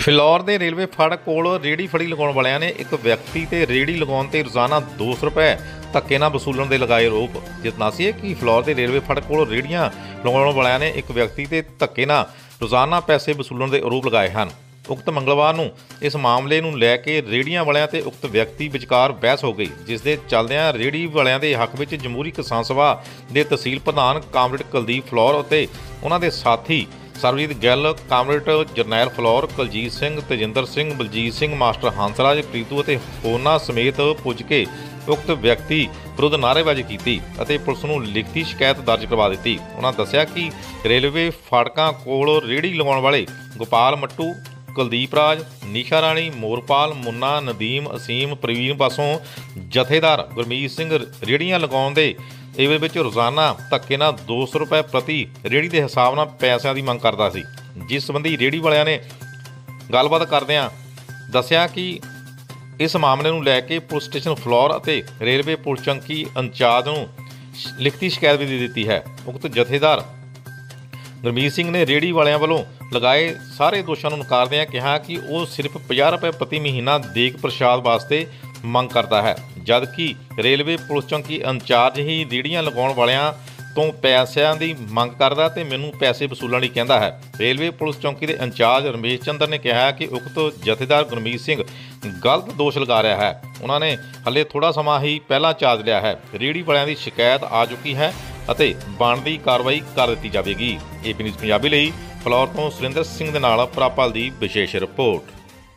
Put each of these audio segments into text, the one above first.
ਫਿਲੌਰ ਦੇ ਰੇਲਵੇ ਫਾਟਕ ਕੋਲ ਰੇਹੜੀ ਫੜੀ ਲਗਾਉਣ ਵਾਲਿਆਂ ਨੇ ਇੱਕ ਵਿਅਕਤੀ ਤੇ ਰੇਹੜੀ ਲਗਾਉਣ ਤੇ ਰੋਜ਼ਾਨਾ 200 ਰੁਪਏ ਧੱਕੇ ਨਾਲ ਵਸੂਲਣ ਦੇ ਲਗਾਏ ਆਰੋਪ। ਜਿਤਨਾਸੀ ਹੈ ਕਿ ਫਿਲੌਰ ਦੇ ਰੇਲਵੇ ਫਾਟਕ ਕੋਲ ਰੇਹੜੀਆਂ ਲਗਾਉਣ ਵਾਲਿਆਂ ਨੇ ਇੱਕ ਵਿਅਕਤੀ ਤੇ ਧੱਕੇ ਨਾਲ ਰੋਜ਼ਾਨਾ ਪੈਸੇ ਵਸੂਲਣ ਦੇ ਆਰੋਪ ਲਗਾਏ ਹਨ। ਉਕਤ ਮੰਗਲਵਾਰ ਨੂੰ ਇਸ ਮਾਮਲੇ ਨੂੰ ਲੈ ਕੇ ਰੇਹੜੀਆਂ ਵਾਲਿਆਂ ਤੇ ਉਕਤ ਵਿਅਕਤੀ ਵਿਚਕਾਰ ਬਹਿਸ ਹੋ ਗਈ, ਜਿਸ ਦੇ ਚੱਲਦਿਆਂ ਰੇਹੜੀ ਵਾਲਿਆਂ ਦੇ ਹੱਕ ਵਿੱਚ ਜਮਹੂਰੀ ਕਿਸਾਨ ਸਭਾ ਦੇ ਤਹਿਸੀਲ ਪ੍ਰਧਾਨ ਕਾਮਰੇਡ ਕੁਲਦੀਪ ਫਿਲੌਰ ਅਤੇ ਉਹਨਾਂ ਦੇ ਸਾਥੀ ਸਰਬਜੀਤ ਗਿੱਲ, ਕਾਮਰੇਡ ਜਰਨੈਲ ਫਿਲੌਰ, ਕੁਲਜੀਤ ਸਿੰਘ, ਤੇਜਿੰਦਰ ਸਿੰਘ, ਬਲਜੀਤ ਸਿੰਘ, ਮਾਸਟਰ ਹੰਸਰਾਜ, ਪ੍ਰੀਤੂ ਅਤੇ ਹੋਰਨਾਂ ਸਮੇਤ ਪੁੱਜ ਕੇ ਉਕਤ ਵਿਅਕਤੀ ਵਿਰੁੱਧ ਨਾਅਰੇਬਾਜ਼ੀ ਕੀਤੀ ਅਤੇ ਪੁਲਿਸ ਨੂੰ ਲਿਖਤੀ ਸ਼ਿਕਾਇਤ ਦਰਜ ਕਰਵਾ ਦਿੱਤੀ। ਉਹਨਾਂ ਦੱਸਿਆ ਕਿ ਰੇਲਵੇ ਫਾਟਕਾਂ ਕੋਲ ਰੇਹੜੀ ਲਗਾਉਣ ਵਾਲੇ ਗੋਪਾਲ ਮੱਟੂ, ਕੁਲਦੀਪ ਰਾਜ, ਨੀਸ਼ਾ ਰਾਣੀ, ਮੋਰਪਾਲ, ਮੁੰਨਾ, ਨਦੀਮ, ਅਸੀਮ, ਪ੍ਰਵੀਨ ਪਾਸੋਂ ਜਥੇਦਾਰ ਗੁਰਮੀਤ ਸਿੰਘ ਰੇਹੜੀਆਂ ਲਗਾਉਣ ਦੇ ਇਹਦੇ ਵਿੱਚ ਰੋਜ਼ਾਨਾ ਧੱਕੇ ਨਾਲ 200 ਰੁਪਏ ਪ੍ਰਤੀ ਰੇਹੜੀ ਦੇ ਹਿਸਾਬ ਨਾਲ ਪੈਸਿਆਂ ਦੀ ਮੰਗ ਕਰਦਾ ਸੀ। ਜਿਸ ਸੰਬੰਧੀ ਰੇਹੜੀ ਵਾਲਿਆਂ ਨੇ ਗੱਲਬਾਤ ਕਰਦਿਆਂ ਦੱਸਿਆ ਕਿ ਇਸ ਮਾਮਲੇ ਨੂੰ ਲੈ ਕੇ ਪੁਲਿਸ ਸਟੇਸ਼ਨ ਫਿਲੌਰ ਅਤੇ ਰੇਲਵੇ ਪੁਲਿਸ ਚੌਂਕੀ ਇੰਚਾਰਜ ਨੂੰ ਲਿਖਤੀ ਸ਼ਿਕਾਇਤ ਵੀ ਦੇ ਦਿੱਤੀ ਹੈ। ਉਕਤ ਜਥੇਦਾਰ ਗੁਰਮੀਤ ਸਿੰਘ ਨੇ ਰੇਹੜੀ ਵਾਲਿਆਂ ਵੱਲੋਂ ਲਗਾਏ ਸਾਰੇ ਦੋਸ਼ਾਂ ਨੂੰ ਨਕਾਰਦਿਆਂ ਕਿਹਾ ਕਿ ਉਹ ਸਿਰਫ 50 ਰੁਪਏ ਪ੍ਰਤੀ ਮਹੀਨਾ ਦੇਗ ਪ੍ਰਸ਼ਾਦ ਵਾਸਤੇ ਮੰਗ ਕਰਦਾ ਹੈ, ਜਦਕਿ ਰੇਲਵੇ ਪੁਲਿਸ ਚੌਂਕੀ ਇੰਚਾਰਜ ਹੀ ਰੇਹੜੀਆਂ ਲਗਾਉਣ ਵਾਲਿਆਂ ਤੋਂ ਪੈਸਿਆਂ ਦੀ ਮੰਗ ਕਰਦਾ ਤੇ ਮੈਨੂੰ ਪੈਸੇ ਵਸੂਲਣ ਲਈ ਕਹਿੰਦਾ ਹੈ। ਰੇਲਵੇ ਪੁਲਿਸ ਚੌਂਕੀ ਦੇ ਇੰਚਾਰਜ ਰਮੇਸ਼ ਚੰਦਰ ਨੇ ਕਿਹਾ ਕਿ ਉਕਤ ਜਥੇਦਾਰ ਗੁਰਮੀਤ ਸਿੰਘ ਗਲਤ ਦੋਸ਼ ਲਗਾ ਰਿਹਾ ਹੈ। ਉਹਨਾਂ ਨੇ ਹਲੇ ਥੋੜਾ ਸਮਾਂ ਹੀ ਪਹਿਲਾਂ ਚਾਰਜ ਲਿਆ ਹੈ। ਰੇਹੜੀ ਵਾਲਿਆਂ ਦੀ ਸ਼ਿਕਾਇਤ ਆ ਚੁੱਕੀ ਹੈ ਅਤੇ ਬਣਦੀ ਕਾਰਵਾਈ ਕਰ ਦਿੱਤੀ ਜਾਵੇਗੀ। ਏਪੀ ਨਿਊਜ਼ ਪੰਜਾਬੀ ਲਈ ਫਿਲੌਰ ਤੋਂ ਸੁਰਿੰਦਰ ਸਿੰਘ ਦੇ ਨਾਲ ਪ੍ਰਾਪਲ ਦੀ ਵਿਸ਼ੇਸ਼ ਰਿਪੋਰਟ।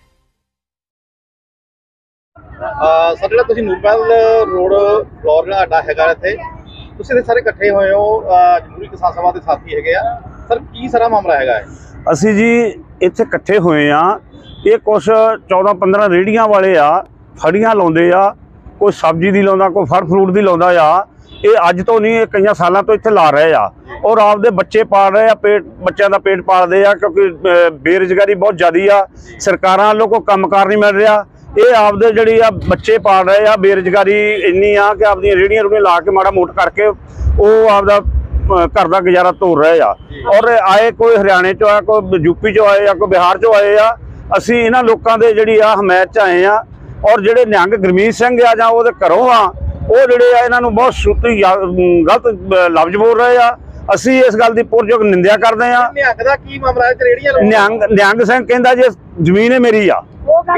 ਸਰ, ਜਿਹੜਾ ਤੁਸੀਂ ਨੂਰਮਹਿਲ ਰੋਡ ਫਲੋਰ ਜਿਹੜਾ ਅੱਡਾ ਹੈਗਾ ਇੱਥੇ, ਤੁਸੀਂ ਸਾਰੇ ਇਕੱਠੇ ਹੋਏ ਹੋ, ਜਮਹੂਰੀ ਕਿਸਾਨ ਸਭਾ ਦੇ ਸਾਥੀ ਹੈਗੇ ਆ। ਸਰ, ਕੀ ਸਾਰਾ ਮਾਮਲਾ ਹੈਗਾ ਹੈ? ਅਸੀਂ ਜੀ ਇੱਥੇ ਇਕੱਠੇ ਹੋਏ ਆ। ਇਹ ਕੁਛ 14-15 ਰੇਹੜੀਆਂ ਵਾਲੇ ਆ, ਫੜੀਆਂ ਲਾਉਂਦੇ ਆ, ਕੋਈ ਸਬਜ਼ੀ ਦੀ ਲਾਉਂਦਾ, ਕੋਈ ਫਲ ਫਰੂਟ ਦੀ ਲਾਉਂਦਾ ਆ। ਇਹ ਅੱਜ ਤੋਂ ਨਹੀਂ, ਇਹ ਕਈਆਂ ਸਾਲਾਂ ਤੋਂ ਇੱਥੇ ਲਾ ਰਹੇ ਆ ਔਰ ਆਪਦੇ ਬੱਚੇ ਪਾਲ ਰਹੇ ਆ, ਬੱਚਿਆਂ ਦਾ ਪੇਟ ਪਾਲਦੇ ਆ, ਕਿਉਂਕਿ ਬੇਰੁਜ਼ਗਾਰੀ ਬਹੁਤ ਜ਼ਿਆਦਾ ਆ। ਸਰਕਾਰਾਂ ਵੱਲੋਂ ਕੋਈ ਕੰਮਕਾਰ ਨਹੀਂ ਮਿਲ ਰਿਹਾ। ਇਹ ਆਪਦੇ ਜਿਹੜੀ ਆ ਬੱਚੇ ਪਾਲ ਰਹੇ ਆ। ਬੇਰੁਜ਼ਗਾਰੀ ਇੰਨੀ ਆ ਕਿ ਆਪਦੀਆਂ ਰੇਹੜੀਆਂ ਰੂੜੀਆਂ ਲਾ ਕੇ ਮਾੜਾ ਮੋਟ ਕਰਕੇ ਉਹ ਆਪਦਾ ਘਰ ਦਾ ਗੁਜ਼ਾਰਾ ਤੋਰ ਰਹੇ ਆ। ਔਰ ਆਏ ਕੋਈ ਹਰਿਆਣੇ ਚੋਂ ਆਇਆ, ਕੋਈ ਯੂਪੀ ਚੋਂ ਆਏ ਆ, ਕੋਈ ਬਿਹਾਰ ਚੋਂ ਆਏ ਆ। ਅਸੀਂ ਇਹਨਾਂ ਲੋਕਾਂ ਦੇ ਜਿਹੜੀ ਆ ਹਮਾਇਤ 'ਚ ਆਏ ਆ। ਔਰ ਜਿਹੜੇ ਨਿਹੰਗ ਗੁਰਮੀਤ ਸਿੰਘ ਆ ਜਾਂ ਉਹਦੇ ਘਰੋਂ ਆ, ਉਹ ਜਿਹੜੇ ਆ ਇਹਨਾਂ ਨੂੰ ਬਹੁਤ ਛੂਤੀ ਗਲਤ ਲਫ਼ਜ਼ ਬੋਲ ਰਹੇ ਆ। ਅਸੀਂ ਇਸ ਗੱਲ ਦੀ ਪੁਰਜੋਗ ਨਿੰਦਿਆ ਕਰਦੇ ਆ। ਨਿਹੰਗ ਦਾ ਕੀ ਮਾਮਲਾ ਹੈ? ਰੇਹੜੀਆਂ ਨਿਹੰਗ ਸਿੰਘ ਕਹਿੰਦਾ ਜੇ ਜ਼ਮੀਨ ਹੈ ਮੇਰੀ ਆ,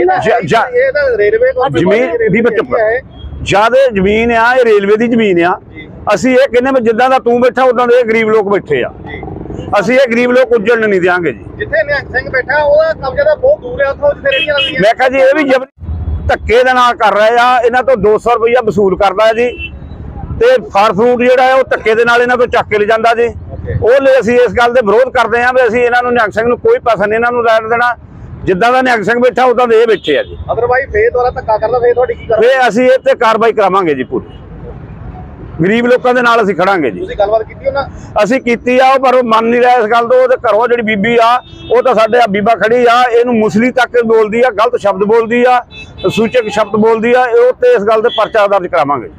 ਜ਼ਮੀਨ ਦੀ ਜਿਆਦਾ ਜ਼ਮੀਨ ਆ, ਇਹ ਰੇਲਵੇ ਦੀ ਜ਼ਮੀਨ ਆ। ਅਸੀਂ ਇਹ ਕਹਿੰਦੇ ਵੀ ਜਿੱਦਾਂ ਦਾ ਤੂੰ ਬੈਠਾ ਉਦਾਂ ਦੇ ਗਰੀਬ ਲੋਕ ਬੈਠੇ ਆ। ਅਸੀਂ ਇਹ ਗਰੀਬ ਲੋਕ ਉੱਜੜਨ ਨਹੀਂ ਦਿਆਂਗੇ ਜੀ। ਜਿੱਥੇ ਨਿਹੰਗ ਸਿੰਘ ਬੈਠਾ ਉਹਦਾ ਕਬਜ਼ਾ ਤਾਂ ਬਹੁਤ ਦੂਰ ਹੈ ਉੱਥੋਂ, ਜਿੱਥੇ ਰੇਹੜੀਆਂ ਲੱਗਦੀਆਂ। ਮੈਂ ਕਿਹਾ ਜੀ ਇਹ ਵੀ ਧੱਕੇ ਦੇ ਨਾਲ ਕਰ ਰਹੇ ਆ। ਇਹਨਾਂ ਤੋਂ 200 ਰੁਪਈਆ ਵਸੂਲ ਕਰਦਾ ਜੀ ਤੇ ਫਲ ਫਰੂਟ ਜਿਹੜਾ ਹੈ ਉਹ ਧੱਕੇ ਦੇ ਨਾਲ ਇਹਨਾਂ ਤੋਂ ਚੱਕ ਕੇ ਲੈ ਜਾਂਦਾ ਜੀ। ਉਹ ਲਈ ਅਸੀਂ ਇਸ ਗੱਲ ਦੇ ਵਿਰੋਧ ਕਰਦੇ ਹਾਂ ਵੀ ਅਸੀਂ ਇਹਨਾਂ ਨੂੰ ਨਿਹੰਗ ਸਿੰਘ ਨੂੰ ਕੋਈ ਪੈਸਾ ਨਹੀਂ ਇਹਨਾਂ ਨੂੰ ਲੈਣ ਦੇਣਾ। ਜਿੱਦਾਂ ਦਾ ਨਿਹੰਗ ਸਿੰਘ ਬੈਠਾ ਉਦਾਂ ਦੇ ਇਹ ਬੈਠੇ ਆ ਜੀ। ਅਦਰਵਾਈਜ਼ ਫੇਰ ਦੁਆਰਾ ਧੱਕਾ ਕਰਦਾ, ਫੇਰ ਤੁਹਾਡੀ ਕੀ ਕਰਦੇ? ਫੇਰ ਅਸੀਂ ਇਹ ਤੇ ਕਾਰਵਾਈ ਕਰਾਵਾਂਗੇ ਜੀ। ਪੂਰੀ ਗਰੀਬ ਲੋਕਾਂ ਦੇ ਨਾਲ ਅਸੀਂ ਖੜਾਂਗੇ ਜੀ। ਤੁਸੀਂ ਗੱਲਬਾਤ ਕੀਤੀ ਉਹਨਾਂ? ਅਸੀਂ ਕੀਤੀ ਆ, ਪਰ ਉਹ ਮੰਨ ਨਹੀਂ ਰਿਹਾ ਇਸ ਗੱਲ ਤੋਂ। ਉਹਦੇ ਘਰੋਂ ਜਿਹੜੀ ਬੀਬੀ ਆ, ਉਹ ਤਾਂ ਸਾਡੇ ਆ ਬੀਬਾ ਖੜੀ ਆ, ਇਹਨੂੰ ਮੁਸਲੀ ਤੱਕ ਬੋਲਦੀ ਆ, ਗਲਤ ਸ਼ਬਦ ਬੋਲਦੀ ਆ, ਸੂਚਕ ਸ਼ਬਦ ਬੋਲਦੀ ਆ। ਉਹ ਤੇ ਇਸ ਗੱਲ ਤੇ ਪਰਚਾ ਦਰਜ ਕਰਾਵਾਂਗੇ।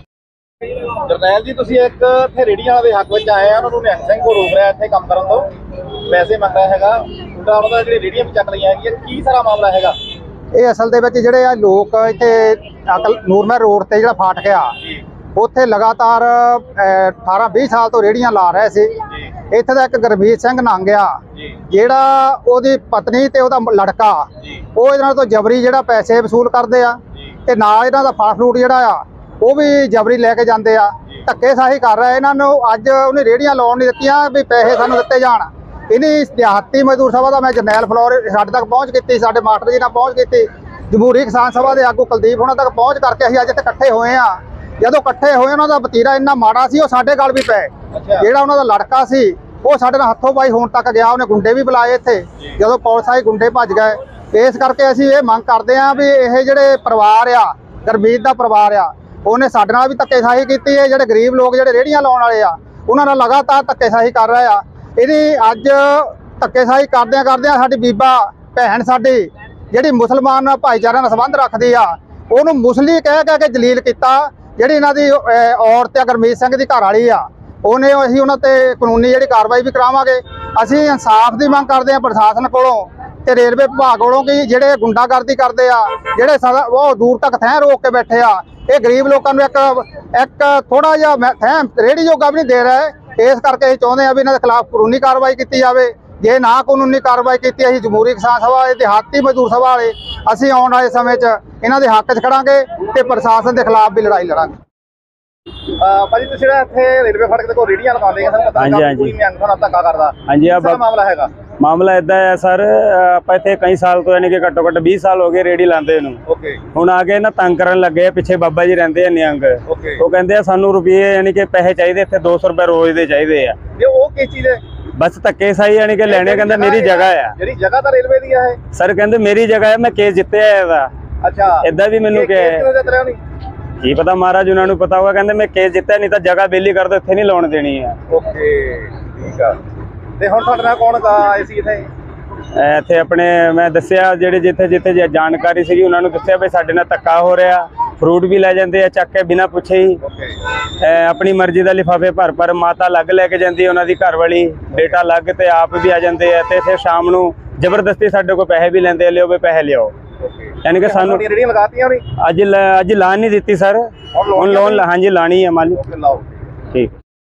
ਜਰਨੈਲ ਜੀ, ਤੁਸੀਂ ਇੱਕ ਇੱਥੇ ਰੇਹੜੀਆਂ ਦੇ ਹੱਕ ਵਿੱਚ ਆਏ ਆ। ਉਹਨਾਂ ਨੂੰ ਨਿਹੰਗ ਸਿੰਘ ਕੋ ਰੋਕ ਰਿਹਾ ਇੱਥੇ ਕੰਮ ਕਰਨ ਤੋਂ, ਪੈਸੇ ਮੰਗ ਰਿਹਾ ਹੈਗਾ। ਉਹਨਾਂ ਦਾ ਜਿਹੜੀ ਰੇਹੜੀਆਂ ਵੀ ਚੱਕ ਲਈਆਂ ਹੈਗੀਆਂ, ਕੀ ਸਾਰਾ ਮਾਮਲਾ ਹੈਗਾ? ਇਹ ਅਸਲ ਦੇ ਵਿੱਚ ਜਿਹੜੇ ਆ ਲੋਕ ਇੱਥੇ ਨੂਰਮਹਿਲ ਰੋਡ ਤੇ ਜਿਹੜਾ ਫਾਟਕ ਆ, ਉੱਥੇ ਲਗਾਤਾਰ 18-20 ਸਾਲ ਤੋਂ ਰੇਹੜੀਆਂ ਲਾ ਰਹੇ ਸੀ। ਇੱਥੇ ਦਾ ਇੱਕ ਗੁਰਮੀਤ ਸਿੰਘ ਨੰਗ ਆ, ਜਿਹੜਾ ਉਹਦੀ ਪਤਨੀ ਤੇ ਉਹਦਾ ਲੜਕਾ, ਉਹ ਇਹਨਾਂ ਤੋਂ ਜਬਰੀ ਜਿਹੜਾ ਪੈਸੇ ਵਸੂਲ ਕਰਦੇ ਆ ਤੇ ਨਾਲ ਇਹਨਾਂ ਦਾ ਫਲ ਫਰੂਟ ਜਿਹੜਾ ਆ ਉਹ ਵੀ ਜਬਰੀ ਲੈ ਕੇ ਜਾਂਦੇ ਆ। ਧੱਕੇਸ਼ਾਹੀ ਕਰ ਰਿਹਾ ਇਹਨਾਂ ਨੂੰ। ਅੱਜ ਉਹਨੇ ਰੇਹੜੀਆਂ ਲਾਉਣ ਨਹੀਂ ਦਿੱਤੀਆਂ ਵੀ ਪੈਸੇ ਸਾਨੂੰ ਦਿੱਤੇ ਜਾਣ। ਇਹਨੀ ਦਿਹਾਤੀ ਮਜ਼ਦੂਰ ਸਭਾ ਦਾ ਮੈਂ ਜਰਨੈਲ ਫਿਲੌਰ ਸਾਡੇ ਤੱਕ ਪਹੁੰਚ ਕੀਤੀ, ਸਾਡੇ ਮਾਸਟਰ ਜੀ ਨਾਲ ਪਹੁੰਚ ਕੀਤੀ, ਜਮਹੂਰੀ ਕਿਸਾਨ ਸਭਾ ਦੇ ਆਗੂ ਕੁਲਦੀਪ ਉਹਨਾਂ ਤੱਕ ਪਹੁੰਚ ਕਰਕੇ ਅਸੀਂ ਅੱਜ ਇੱਥੇ ਇਕੱਠੇ ਹੋਏ ਆ। ਜਦੋਂ ਇਕੱਠੇ ਹੋਏ ਉਹਨਾਂ ਦਾ ਵਤੀਰਾ ਇੰਨਾ ਮਾੜਾ ਸੀ, ਉਹ ਸਾਡੇ ਗੱਲ ਵੀ ਪਏ। ਜਿਹੜਾ ਉਹਨਾਂ ਦਾ ਲੜਕਾ ਸੀ ਉਹ ਸਾਡੇ ਨਾਲ ਹੱਥੋਂ ਪਾਈ ਹੋਣ ਤੱਕ ਗਿਆ। ਉਹਨੇ ਗੁੰਡੇ ਵੀ ਬੁਲਾਏ ਇੱਥੇ, ਜਦੋਂ ਪੁਲਿਸ ਆਈ ਗੁੰਡੇ ਭੱਜ ਗਏ। ਇਸ ਕਰਕੇ ਅਸੀਂ ਇਹ ਮੰਗ ਕਰਦੇ ਹਾਂ ਵੀ ਇਹ ਜਿਹੜੇ ਪਰਿਵਾਰ ਆ, ਗੁਰਮੀਤ ਦਾ ਪਰਿਵਾਰ ਆ, ਉਹਨੇ ਸਾਡੇ ਨਾਲ ਵੀ ਧੱਕੇਸ਼ਾਹੀ ਕੀਤੀ ਹੈ। ਜਿਹੜੇ ਗਰੀਬ ਲੋਕ ਜਿਹੜੇ ਰੇਹੜੀਆਂ ਲਾਉਣ ਵਾਲੇ ਆ, ਉਹਨਾਂ ਨਾਲ ਲਗਾਤਾਰ ਧੱਕੇਸ਼ਾਹੀ ਕਰ ਰਹੇ ਆ। ਇਹਦੀ ਅੱਜ ਧੱਕੇਸ਼ਾਹੀ ਕਰਦਿਆਂ ਸਾਡੀ ਬੀਬਾ ਭੈਣ ਸਾਡੀ ਜਿਹੜੀ ਮੁਸਲਮਾਨ ਭਾਈਚਾਰਿਆਂ ਨਾਲ ਸੰਬੰਧ ਰੱਖਦੀ ਆ, ਉਹਨੂੰ ਮੁਸਲੀ ਕਹਿ ਕੇ ਜਲੀਲ ਕੀਤਾ। ਜਿਹੜੀ ਇਹਨਾਂ ਦੀ ਔਰਤ ਆ ਗੁਰਮੀਤ ਸਿੰਘ ਦੀ ਘਰ ਵਾਲੀ ਆ, ਉਹਨੇ ਅਸੀਂ ਉਹਨਾਂ ਤੇ ਕਾਨੂੰਨੀ ਜਿਹੜੀ ਕਾਰਵਾਈ ਵੀ ਕਰਾਵਾਂਗੇ। ਅਸੀਂ ਇਨਸਾਫ ਦੀ ਮੰਗ ਕਰਦੇ ਹਾਂ ਪ੍ਰਸ਼ਾਸਨ ਕੋਲੋਂ ਤੇ ਰੇਲਵੇ ਵਿਭਾਗ ਵੱਲੋਂ ਕਿ ਜਿਹੜੇ ਗੁੰਡਾਗਰਦੀ ਕਰਦੇ ਆ, ਜਿਹੜੇ ਉਹ ਦੂਰ ਤੱਕ ਥੈਂ ਰੋਕ ਕੇ ਬੈਠੇ ਆ, ਇਹ ਗਰੀਬ ਲੋਕਾਂ ਨੂੰ ਇੱਕ ਥੋੜਾ ਜਿਹਾ ਥੈਂ ਰੇਹੜੀ ਜੋਗਾ ਵੀ ਨਹੀਂ ਦੇ ਰਹੇ। ਇਸ ਕਰਕੇ ਅਸੀਂ ਚਾਹੁੰਦੇ ਆ ਵੀ ਇਹਨਾਂ ਦੇ ਖਿਲਾਫ ਕਾਨੂੰਨੀ ਕਾਰਵਾਈ ਕੀਤੀ ਜਾਵੇ। ਜੇ ਨਾ ਕਾਨੂੰਨੀ ਕਾਰਵਾਈ ਕੀਤੀ, ਅਸੀਂ ਜਮਹੂਰੀ ਕਿਸਾਨ ਸਭਾ ਵਾਲੇ, ਦਿਹਾਤੀ ਮਜ਼ਦੂਰ ਸਭਾ ਵਾਲੇ ਅਸੀਂ ਆਉਣ ਵਾਲੇ ਸਮੇਂ 'ਚ ਇਹਨਾਂ ਦੇ ਹੱਕ 'ਚ ਖੜਾਂਗੇ ਤੇ ਪ੍ਰਸ਼ਾਸਨ ਦੇ ਖਿਲਾਫ ਵੀ ਲੜਾਈ ਲੜਾਂਗੇ। ਭਾਜੀ ਤੁਸੀਂ ਜਿਹੜਾ ਇੱਥੇ ਰੇਲਵੇ ਫਾਟਕ ਤੇ ਕੋਈ ਰੇਹੜੀਆਂ ਲਗਾਉਂਦੇ ਆ, ਸਾਨੂੰ ਪਤਾ ਕੋਈ ਨਿਹੰਗ ਨਾਲ ਧੱਕਾ ਕਰਦਾ, ਹਾਂਜੀ ਆ ਮਾਮਲਾ ਹੈਗਾ? ਮਾਮਲਾ ਇਦਾਂ ਹੈ ਸਰ, ਆਪਾਂ ਇੱਥੇ ਕਈ ਸਾਲ ਤੋਂ ਯਾਨੀ ਕਿ ਘੱਟੋ ਘੱਟ 20 ਸਾਲ ਹੋ ਗਏ ਰੇੜੀ ਲਾਉਂਦੇ ਨੂੰ। ਓਕੇ। ਹੁਣ ਆ ਕੇ ਨਾ ਤੰਗ ਕਰਨ ਲੱਗੇ, ਪਿੱਛੇ ਬਾਬਾ ਜੀ ਰਹਿੰਦੇ ਆ ਨਿਹੰਗ, ਓਕੇ। ਉਹ ਕਹਿੰਦੇ ਆ ਸਾਨੂੰ ਰੁਪਏ ਯਾਨੀ ਕਿ ਪੈਸੇ ਚਾਹੀਦੇ, ਇੱਥੇ 200 ਰੁਪਏ ਰੋਜ਼ ਦੇ ਚਾਹੀਦੇ ਆ। ਇਹ ਉਹ ਕਿਸ ਚੀਜ਼ ਹੈ? ਬਸ ਧੱਕੇ ਸਾਈ ਯਾਨੀ ਕਿ ਲੈਣੇ, ਕਹਿੰਦਾ ਮੇਰੀ ਜਗ੍ਹਾ ਆ। ਜਿਹੜੀ ਜਗ੍ਹਾ ਤਾਂ ਰੇਲਵੇ ਦੀ ਹੈ ਸਰ ਕਹਿੰਦੇ ਮੇਰੀ ਜਗ੍ਹਾ ਹੈ, ਮੈਂ ਕੇਸ ਜਿੱਤਿਆ ਇਹਦਾ। ਅੱਛਾ। ਇਦਾਂ ਵੀ ਮੈਨੂੰ ਕਿਹਾ, ਕੀ ਪਤਾ ਮਹਾਰਾਜ ਉਹਨਾਂ ਨੂੰ ਪਤਾ ਹੋਗਾ, ਕਹਿੰਦੇ ਮੈਂ ਕੇਸ ਜਿੱਤਿਆ, ਨਹੀਂ ਤਾਂ ਜਗ੍ਹਾ ਬੇਲੀ ਕਰ ਦੋ, ਇੱਥੇ ਨਹੀਂ ਲਾਉਣ ਦੇਣੀ ਆ। ਓਕੇ ਠੀਕ ਆ। ਤੇ ਹੁਣ ਤੁਹਾਡੇ ਨਾਲ ਕੌਣ ਆਏ ਸੀ ਇੱਥੇ? ਇੱਥੇ ਆਪਣੇ ਮੈਂ ਦੱਸਿਆ ਜਿਹੜੇ ਜਿੱਥੇ ਜਾਣਕਾਰੀ ਸੀਗੀ ਉਹਨਾਂ ਨੂੰ ਦੱਸਿਆ ਵੀ ਸਾਡੇ ਨਾਲ ਧੱਕਾ ਹੋ ਰਿਹਾ, ਫਰੂਟ ਵੀ ਲੈ ਜਾਂਦੇ ਆ ਚੱਕ ਕੇ ਬਿਨਾਂ ਪੁੱਛੇ ਹੀ। ਆਪਣੀ ਮਰਜ਼ੀ ਦਾ ਲਿਫਾਫੇ ਭਰ ਮਾਤਾ ਲੱਗ ਲੈ ਕੇ ਜਾਂਦੀ, ਉਹਨਾਂ ਦੀ ਘਰ ਵਾਲੀ ਬੇਟਾ ਲੱਗ, ਤੇ ਆਪ ਵੀ ਆ ਜਾਂਦੇ ਆ। ਤੇ ਫਿਰ ਸ਼ਾਮ ਨੂੰ ਜ਼ਬਰਦਸਤੀ ਸਾਡੇ ਕੋਲ ਪੈਸੇ ਵੀ ਲੈਂਦੇ, ਲਿਓ ਵੀ ਪੈਸੇ ਲਿਓ। ਯਾਨੀ ਕਿ ਸਾਨੂੰ ਰੇੜੀਆਂ ਲਗਾਤੀਆਂ ਨੇ ਅੱਜ ਲਾਣ ਨਹੀਂ ਦਿੱਤੀ ਸਰ, ਹੁਣ ਲੋਨ ਹਾਂਜੀ ਲਾਣੀ ਹੈ ਮਾਲਿਕ। ਠੀਕ।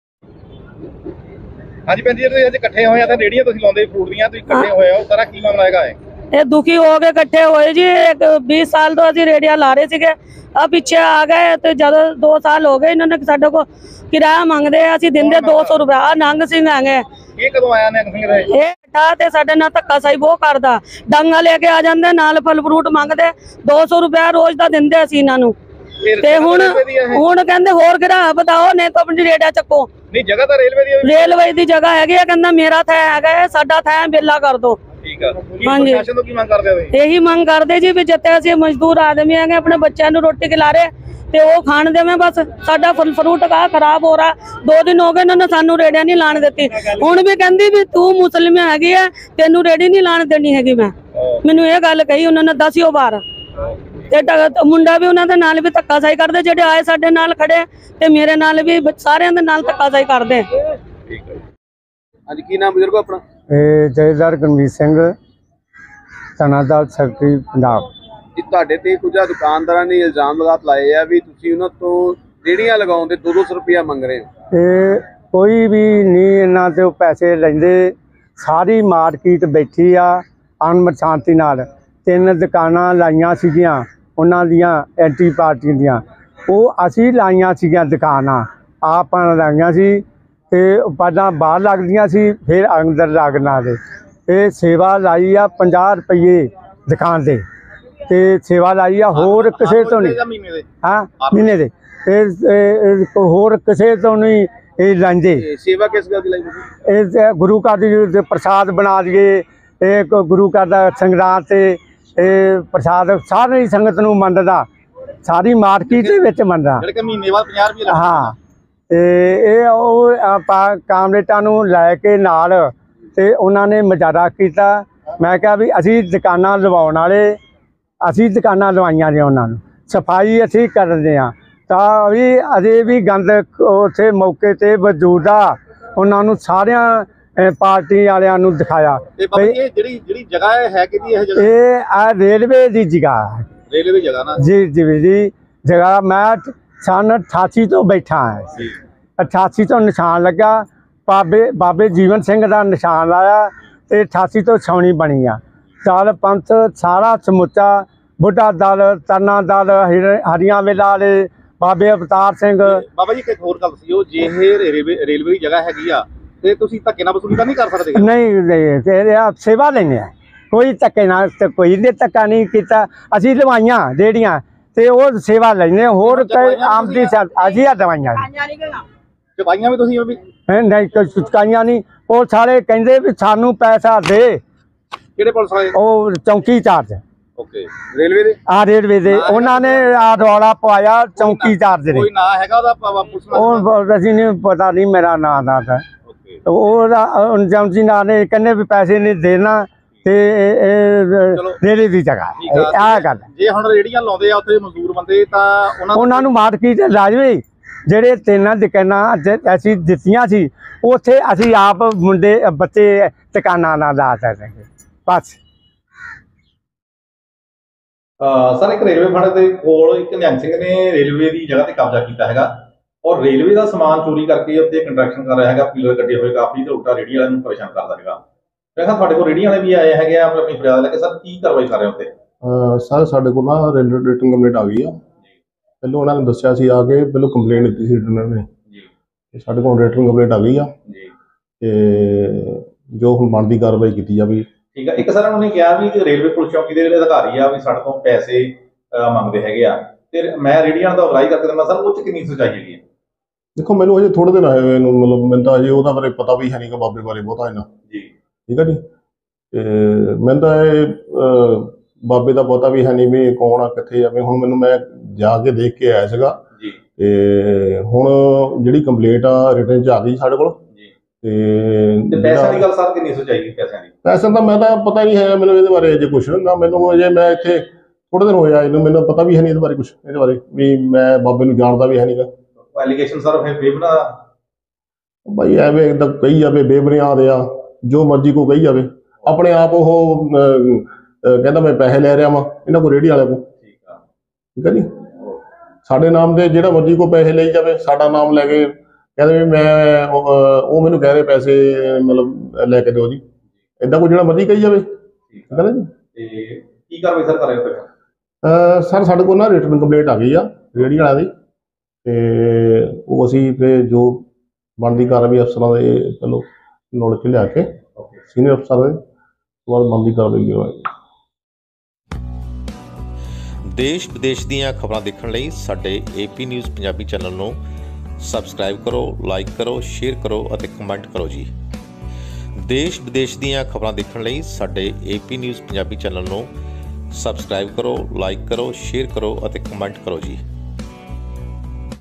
ਹਾਂਜੀ ਭੈਣ ਜੀ, ਤੁਸੀਂ ਅੱਜ ਇਕੱਠੇ ਹੋਏ ਆ ਤੇ ਰੇੜੀਆਂ ਤੁਸੀਂ ਲਾਉਂਦੇ ਫਰੂਟ ਦੀਆਂ, ਤੁਸੀਂ ਇਕੱਠੇ ਹੋਏ ਹੋ, ਸਾਰਾ ਕੀ ਮਾਮਲਾ ਹੈਗਾ ਹੈ? ਇਹ ਦੁਖੀ ਹੋ ਕੇ ਇਕੱਠੇ ਹੋਏ ਜੀ। 20 ਸਾਲ ਤੋਂ ਅਸੀਂ ਰੇੜੀਆਂ ਲਾ ਰਹੇ ਸੀਗੇ, ਆ ਪਿੱਛੇ ਆ ਗਏ ਤੇ ਜਦੋਂ 2 ਸਾਲ ਹੋ ਗਏ ਇਹਨਾਂ ਨੇ ਸਾਡੇ ਕੋਲ ਕਿਰਾਇਆ ਮੰਗਦੇ ਆ, ਅਸੀਂ ਦਿੰਦੇ 200 ਰੁਪਏ। ਆ ਨੰਗ ਸਿੰਘ ਆਗੇ, ਇਹ ਕਦੋਂ ਆਇਆ ਨਿਹੰਗ ਸਿੰਘ ਦੇ? ਇਹ ਠਾ ਤੇ ਸਾਡੇ ਨਾਲ ਧੱਕਾ ਸਾਈ ਬਹੁਤ ਕਰਦਾ, ਡਾਂਗਾ ਲੈ ਕੇ ਆ ਜਾਂਦੇ, ਨਾਲ ਫਲ ਫਰੂਟ ਮੰਗਦੇ, 200 ਰੁਪਏ ਰੋਜ਼ ਦਾ ਦਿੰਦੇ ਅਸੀਂ ਇਹਨਾਂ ਨੂੰ। ਤੇ ਹੁਣ ਕਹਿੰਦੇ ਹੋਰ ਕਿਹੜਾ ਬਤਾਓ, ਨਹੀਂ ਤਾਂ ਆਪਣੀ ਰੇੜੀਆਂ ਚੱਕੋ। ਨਹੀਂ ਜਗ੍ਹਾ ਤਾਂ ਰੇਲਵੇ ਦੀ ਜਗ੍ਹਾ ਹੈਗੀ ਆ, ਕਹਿੰਦਾ ਮੇਰਾ ਥੈ ਹੈਗਾ, ਸਾਡਾ ਥੈ ਬੇਲਾ ਕਰ ਦੋ। ਠੀਕ ਆ। ਹਾਂਜੀ, ਪ੍ਰਸ਼ਾਸਨ ਤੋਂ ਕੀ ਮੰਗ ਕਰਦੇ ਹੋ? ਇਹੀ ਮੰਗ ਕਰਦੇ ਜੀ ਵੀ ਜਿੱਤੇ ਅਸੀਂ ਮਜ਼ਦੂਰ ਆਦਮੀ ਹੈਗੇ, ਆਪਣੇ ਬੱਚਿਆਂ ਨੂੰ ਰੋਟੀ ਖਿਲਾ ਰਹੇ ਤੇ ਉਹ ਖਾਣ ਦੇਵੇਂ, ਬਸ ਸਾਡਾ ਫਲ ਫਰੂਟ ਖਰਾਬ ਹੋ ਰਹਾ। 2 ਦਿਨ ਹੋ ਗਏ ਇਹਨਾਂ ਨੇ ਸਾਨੂੰ ਰੇੜੀਆਂ ਨਹੀਂ ਲਾਣ ਦਿੱਤੀ। ਹੁਣ ਵੀ ਕਹਿੰਦੀ ਵੀ ਤੂੰ ਮੁਸਲਿਮ ਹੈਗੀ ਆ, ਤੈਨੂੰ ਰੇੜੀ ਨਹੀਂ ਲਾਣ ਦੇਣੀ ਹੈਗੀ। ਮੈਨੂੰ ਇਹ ਗੱਲ ਕਹੀ ਉਹਨਾਂ ਨੇ 10 ਵਾਰ। ਤੇ ਮੁੰਡਾ ਵੀ ਉਹਨਾਂ ਦੇ ਨਾਲ ਵੀ ਧੱਕਾਸ਼ਾਹੀ ਕਰਦੇ, ਜਿਹੜੇ ਆਏ ਸਾਡੇ ਨਾਲ ਖੜੇ ਤੇ ਮੇਰੇ ਨਾਲ ਵੀ ਸਾਰਿਆਂ ਦੇ ਨਾਲ ਧੱਕਾਸ਼ਾਹੀ ਕਰਦੇ। ਠੀਕ ਹੈ। ਹਾਂਜੀ, ਕੀ ਨਾਮ ਬਜ਼ੁਰਗੋ ਆਪਣਾ? ਜਥੇਦਾਰ ਗਰਮੀਤ ਸਿੰਘ, ਧਨਾਦਲ ਸੈਕਟਰੀ ਪੰਜਾਬ। ਜੀ ਤੁਹਾਡੇ ਤੇ ਕੁਝ ਦੁਕਾਨਦਾਰਾਂ ਨੇ ਇਲਜ਼ਾਮ ਲਾਏ ਆ ਵੀ ਤੁਸੀਂ ਉਹਨਾਂ ਤੋਂ ਰੇੜੀਆਂ ਲਗਾਉਣ ਦੇ 200 ਰੁਪਇਆ ਮੰਗ ਰਹੇ ਹੋ। ਇਹ ਕੋਈ ਵੀ ਨਹੀਂ ਇਹਨਾਂ ਤੋਂ ਪੈਸੇ ਲੈਂਦੇ, ਸਾਰੀ ਮਾਰਕੀਟ ਬੈਠੀ ਆ ਅਮਨ ਸ਼ਾਂਤੀ ਨਾਲ। 3 ਦੁਕਾਨਾਂ ਲਾਈਆਂ ਸੀਗੀਆਂ ਉਹਨਾਂ ਦੀਆਂ ਐਂਟੀ ਪਾਰਟੀ ਦੀਆਂ, ਉਹ ਅਸੀਂ ਲਾਈਆਂ ਸੀਗੀਆਂ ਦੁਕਾਨਾਂ, ਆਪਾਂ ਲਾਈਆਂ ਸੀ। ਤੇ ਪਹਿਲਾਂ ਬਾਹਰ ਲੱਗਦੀਆਂ ਸੀ, ਫਿਰ ਅੰਦਰ ਲੱਗਣਾ ਦੇ। ਇਹ ਸੇਵਾ ਲਾਈ ਆ 50 ਰੁਪਏ ਦੁਕਾਨ ਦੇ, ਤੇ ਸੇਵਾ ਲਾਈ ਆ ਹੋਰ ਕਿਸੇ ਤੋਂ ਨਹੀਂ। ਹਾਂ, ਮਹੀਨੇ ਦੇ। ਇਹ ਹੋਰ ਕਿਸੇ ਤੋਂ ਨਹੀਂ ਇਹ ਲੈਂਦੇ। ਸੇਵਾ ਕਿਸ ਗੱਲ ਦੀ ਲਾਈ? ਇਹ ਗੁਰੂ ਘਰ ਦੀ ਪ੍ਰਸਾਦ ਬਣਾ ਦਈਏ, ਇਹ ਗੁਰੂ ਘਰ ਦਾ ਸੰਗਰਾਂਦ ਤੇ ਇਹ ਪ੍ਰਸਾਦ ਸਾਰੀ ਸੰਗਤ ਨੂੰ ਮੰਨਦਾ, ਸਾਰੀ ਮਾਰਕੀਟ ਦੇ ਵਿੱਚ ਮੰਨਦਾ। ਜਿਹੜੇ ਮਹੀਨੇ ਬਾਅਦ 50 ਰੁਪਏ ਲੱਗਦੇ। ਹਾਂ, ਤੇ ਇਹ ਉਹ ਆਪਾਂ ਕਾਮਰੇਟਾਂ ਨੂੰ ਲੈ ਕੇ ਨਾਲ ਤੇ ਉਹਨਾਂ ਨੇ ਮਜ਼ਾਰਾ ਕੀਤਾ। ਮੈਂ ਕਿਹਾ ਵੀ ਅਸੀਂ ਦੁਕਾਨਾਂ ਲਵਾਉਣ ਵਾਲੇ, ਅਸੀਂ ਦੁਕਾਨਾਂ ਲਵਾਈਆਂ ਨੇ, ਉਹਨਾਂ ਨੂੰ ਸਫਾਈ ਅਸੀਂ ਕਰਦੇ ਹਾਂ, ਤਾਂ ਵੀ ਅਜੇ ਵੀ ਗੰਦ ਉੱਥੇ ਮੌਕੇ ਤੇ ਮੌਜੂਦ ਆ। ਉਹਨਾਂ ਨੂੰ ਸਾਰਿਆਂ ਪਾਰਟੀ ਵਾਲਿਆਂ ਨੂੰ ਦਿਖਾਇਆ। ਇਹ ਜਿਹੜੀ ਜਗ੍ਹਾ ਹੈ ਕਿਹਦੀ? ਇਹ ਆ ਰੇਲਵੇ ਦੀ ਜਗ੍ਹਾ, ਰੇਲਵੇ ਦੀ ਜਗ੍ਹਾ ਨਾ ਜੀ ਜੀ ਜਗ੍ਹਾ। ਮੈਂ ਸਨ 88 ਤੋਂ ਬੈਠਾ ਹਾਂ, 88 ਤੋਂ ਨਿਸ਼ਾਨ ਲੱਗਾ, ਬਾਬੇ ਜੀਵਨ ਸਿੰਘ ਦਾ ਨਿਸ਼ਾਨ ਲਾਇਆ ਤੇ 88 ਤੋਂ ਛਾਉਣੀ ਬਣੀ ਆ। ਦਲ ਪੰਥ ਸਾਰਾ ਸਮੁੱਚਾ, ਬੁੱਢਾ ਦਲ, ਤਰਨਾ ਦਲ, ਹਰੀਆਂ ਵੇਲਾ ਵਾਲੇ, ਬਾਬੇ ਅਵਤਾਰ ਸਿੰਘ। ਬਾਬਾ ਜੀ ਇੱਕ ਹੋਰ ਗੱਲ ਸੀ, ਉਹ ਜੇ ਰੇਲਵੇ ਦੀ ਜਗ੍ਹਾ ਹੈਗੀ ਆ ਤੇ ਤੁਸੀਂ ਧੱਕੇ ਨਾਲ ਵਸੂਲੀ ਤਾਂ ਨਹੀਂ ਕਰ ਸਕਦੇ? ਨਹੀਂ, ਸੇਵਾ ਲੈਂਦੇ ਆ, ਕੋਈ ਧੱਕੇ ਨਾਲ, ਕੋਈ ਨੇ ਧੱਕਾ ਨਹੀਂ ਕੀਤਾ। ਅਸੀਂ ਲਵਾਈਆਂ ਰੇੜੀਆਂ ਤੇ ਉਹ ਸੇਵਾ ਲੈਂਦੇ, ਹੋਰ ਆਮਦੀ ਅਸੀਂ ਆ ਦਵਾਈਆਂ ਚੁਕਾਈਆਂ ਵੀ ਤੁਸੀਂ ਨਹੀਂ, ਚੁਕਾਈਆਂ ਨਹੀਂ। ਉਹ ਸਾਰੇ ਕਹਿੰਦੇ ਵੀ ਸਾਨੂੰ ਪੈਸਾ ਦੇ। ਕਿਹੜੇ ਪੁਲਿਸ ਵਾਲੇ? ਉਹ ਚੌਂਕੀ ਚਾਰਜ। ਓਕੇ, ਰੇਲਵੇ ਦੇ? ਆ ਰੇਲਵੇ ਦੇ, ਉਹਨਾਂ ਨੇ ਆ ਰੌਲਾ ਪਵਾਇਆ ਚੌਂਕੀ ਚਾਰਜ ਨੇ। ਕੋਈ ਨਾਂ ਹੈਗਾ ਉਹਦਾ? ਉਹ ਅਸੀਂ ਨਹੀਂ ਪਤਾ, ਨਹੀਂ ਮੇਰਾ ਨਾਂ ਦਾ ਤਾਂ ਉਹਦਾ ਚੌਂਕੀ ਨਾਂ ਨੇ ਕਹਿੰਦੇ ਵੀ ਪੈਸੇ ਨਹੀਂ ਦੇਣਾ ਤੇ ਰੇਲਵੇ ਦੀ ਜਗ੍ਹਾ ਆ ਗੱਲ। ਜੇ ਹੁਣ ਰੇੜੀਆਂ ਲਾਉਂਦੇ ਆ ਉੱਥੇ ਮਜ਼ਦੂਰ ਬੰਦੇ, ਤਾਂ ਉਹਨਾਂ ਨੂੰ ਮਾਰਕੀਟ ਲਾਜਵੇ। ਜਿਹੜੇ 3 ਦੁਕਾਨਾਂ ਅਸੀਂ ਦਿੱਤੀਆਂ ਸੀ, ਉੱਥੇ ਅਸੀਂ ਆਪ ਮੁੰਡੇ ਬੱਚੇ ਦੁਕਾਨਾਂ ਨਾਲ ਲਾ ਸਕਦੇ ਬਸ। ਸਰ ਇੱਕ ਰੇਲਵੇ ਫਾਟਕ ਦੇ ਕੋਲ ਇੱਕ ਨਿਹੰਗ ਸਿੰਘ ਨੇ ਰੇਲਵੇ ਦੀ ਜਗ੍ਹਾ ਤੇ ਕਬਜ਼ਾ ਕੀਤਾ ਹੈਗਾ ਔਰ ਰੇਲਵੇ ਦਾ ਸਮਾਨ ਚੋਰੀ ਕਰਕੇ ਉੱਥੇ ਕੰਟਰੈਕਸ਼ਨ ਕਰ ਰਿਹਾ ਹੈਗਾ, ਪੀਲਰ ਕੱਢੇ ਹੋਏ ਕਾਫੀ, ਤੇ ਉਲਟਾ ਰੇਹੜੀ ਵਾਲਿਆਂ ਨੂੰ ਪਰੇਸ਼ਾਨ ਕਰਦਾ ਹੈਗਾ। ਮੈਂ ਕਿਹਾ ਤੁਹਾਡੇ ਕੋਲ ਰੇਹੜੀ ਵਾਲੇ ਵੀ ਆਏ ਹੈਗੇ ਆ ਆਪਣੀ ਫਰਿਆਦ ਲੈ ਕੇ, ਸਰ ਕੀ ਕਾਰਵਾਈ ਕਰ ਰਹੇ ਹੋ ਉੱਥੇ? ਸਰ ਸਾਡੇ ਕੋਲ ਨਾ ਰੇਲਵੇ ਰਿਟਨ ਕੰਪਲੇਂਟ ਆ ਗਈ ਆ। ਪਹਿਲਾਂ ਉਹਨਾਂ ਨੇ ਦੱਸਿਆ ਸੀ ਆ ਕੇ, ਪਹਿਲਾਂ ਕੰਪਲੇਂਟ ਦਿੱਤੀ ਸੀ ਰਿਟਨਰ ਨੇ ਜੀ। ਸਾਡੇ ਕੋਲ ਰਿਟਨ ਕੰਪਲੇਂਟ ਆ ਗਈ ਆ ਜੀ, ਤੇ ਜੋ ਹੁਣ ਬਣਦੀ ਕਾਰਵਾਈ ਕੀਤੀ ਜਾਵੇ। ਠੀਕ ਹੈ। ਇੱਕ ਸਰ ਉਹਨੇ ਕਿਹਾ ਵੀ ਰੇਲਵੇ ਪੁਲਿਸ ਚੌਕੀ ਦੇ ਜਿਹੜੇ ਅਧਿਕਾਰੀ ਆ ਵੀ ਸਾਡੇ ਤੋਂ ਪੈਸੇ ਮੰਗਦੇ ਹੈਗੇ ਆ, ਤੇ ਮੈਂ ਰੇਹੜੀਆਂ ਦਾ ਵਰਾਈ ਕਰਕੇ ਦਿੰਦਾ, ਸਰ ਉਹ 'ਚ ਕਿੰਨੀ ਸੱਚਾਈ ਹੈਗੀ ਹੈ? ਦੇਖੋ ਮੈਨੂੰ ਅਜੇ ਥੋੜੇ ਦਿਨ ਆਏ ਹੋਏ ਨੂੰ, ਮਤਲਬ ਮੈਨੂੰ ਤਾਂ ਅਜੇ ਉਹਦਾ ਬਾਰੇ ਪਤਾ ਵੀ ਹੈ ਨਹੀਂ ਕਿ ਬਾਬੇ ਬਾਰੇ ਬਹੁਤਾ ਇਹਨਾਂ ਜੀ। ਠੀਕ ਹੈ ਜੀ। ਤੇ ਮੈਨੂੰ ਤਾਂ ਇਹ ਬਾਬੇ ਦਾ ਪਤਾ ਵੀ ਹੈ ਨਹੀਂ ਵੀ ਕੌਣ ਆ ਕਿੱਥੇ ਆ। ਹੁਣ ਮੈਨੂੰ ਮੈਂ ਜਾ ਕੇ ਦੇਖ ਕੇ ਆਇਆ ਸੀਗਾ ਜੀ, ਤੇ ਹੁਣ ਜਿਹੜੀ ਕੰਪਲੇਂਟ ਆ ਰਿਟਨ 'ਚ ਆ ਗਈ ਸਾਡੇ ਕੋਲ। ਤੇ ਪੈਸਿਆਂ ਦੀ ਗੱਲ ਸਰ ਕਿੰਨੀ ਸੱਚਾਈ ਹੈ ਪੈਸਿਆਂ ਦੀ? ਪੈਸਿਆਂ ਦਾ ਮੈਂ ਤਾਂ ਪਤਾ ਨਹੀਂ ਹੈ ਮੈਨੂੰ ਇਹਦੇ ਬਾਰੇ ਅਜੇ ਕੁਛ ਨਾ, ਮੈਨੂੰ ਅਜੇ ਮੈਂ ਇੱਥੇ ਥੋੜੇ ਦਿਨ ਹੋਇਆ ਇਹਨੂੰ, ਮੈਨੂੰ ਪਤਾ ਵੀ ਹੈ ਨਹੀਂ ਇਹਦੇ ਬਾਰੇ ਕੁਛ, ਇਹਦੇ ਬਾਰੇ ਵੀ ਮੈਂ ਬਾਬੇ ਨੂੰ ਜਾਣਦਾ ਵੀ ਹੈ ਨਹੀਂਗਾ। ਐਲੀਗੇਸ਼ਨ ਸਰ ਫਿਰ ਬੇਬਨਾ ਭਾਈ ਐਵੇਂ ਇੱਦਾਂ ਕਹੀ ਜਾਵੇ, ਬੇਬੁਨਿਆਦ ਆ, ਜੋ ਮਰਜ਼ੀ ਕੋ ਕਹੀ ਜਾਵੇ। ਆਪਣੇ ਆਪ ਉਹ ਕਹਿੰਦਾ ਮੈਂ ਪੈਸੇ ਲੈ ਰਿਹਾ ਵਾਂ ਇਹਨਾਂ ਕੋਲ ਰੇਹੜੀ ਵਾਲਿਆਂ ਕੋਲ। ਠੀਕ ਹੈ ਜੀ। ਸਾਡੇ ਨਾਮ ਦੇ ਜਿਹੜਾ ਮਰਜ਼ੀ ਕੋ ਪੈਸੇ ਲਈ ਜਾਵੇ, ਸਾਡਾ ਨਾਮ ਲੈ ਕੇ ਕਹਿੰਦੇ ਵੀ ਮੈਂ ਉਹ ਮੈਨੂੰ ਕਹਿ ਰਹੇ ਪੈਸੇ ਮਤਲਬ ਲੈ ਕੇ ਦਿਓ ਜੀ, ਏਦਾਂ ਕੋਈ ਜਿਹੜਾ ਮਰਜ਼ੀ ਕਹੀ ਜਾਵੇ। ਠੀਕ ਹੈ ਨਾ ਜੀ। ਤੇ ਕੀ ਕਾਰਵਾਈ ਸਰ ਕਰ ਰਹੇ ਹੋ? ਸਰ ਸਾਡੇ ਕੋਲ ਨਾ ਰਿਟਨ ਕੰਪਲੇਂਟ ਆ ਗਈ ਆ ਰੇਹੜੀ ਵਾਲਿਆਂ ਦੀ, ਤੇ ਉਹ ਅਸੀਂ ਫਿਰ ਜੋ ਬਣਦੀ ਕਾਰਵਾਈ ਅਫਸਰਾਂ ਦੇ ਪਹਿਲੋਂ ਨੋਟ 'ਚ ਲਿਆ ਕੇ ਸੀਨੀਅਰ ਅਫਸਰ ਦੇ ਬਾਅਦ ਬਣਦੀ ਕਾਰਵਾਈ ਕਰਵਾਈ। ਦੇਸ਼ ਵਿਦੇਸ਼ ਦੀਆਂ ਖਬਰਾਂ ਦੇਖਣ ਲਈ ਸਾਡੇ AP ਨਿਊਜ਼ ਪੰਜਾਬੀ ਚੈਨਲ ਨੂੰ ਸਬਸਕ੍ਰਾਈਬ ਕਰੋ, ਲਾਈਕ ਕਰੋ, ਸ਼ੇਅਰ ਕਰੋ ਅਤੇ ਕਮੈਂਟ ਕਰੋ ਜੀ। ਦੇਸ਼ ਵਿਦੇਸ਼ ਦੀਆਂ ਖਬਰਾਂ ਦੇਖਣ ਲਈ ਸਾਡੇ AP ਨਿਊਜ਼ ਪੰਜਾਬੀ ਚੈਨਲ ਨੂੰ ਸਬਸਕ੍ਰਾਈਬ ਕਰੋ, ਲਾਈਕ ਕਰੋ, ਸ਼ੇਅਰ ਕਰੋ ਅਤੇ ਕਮੈਂਟ ਕਰੋ ਜੀ।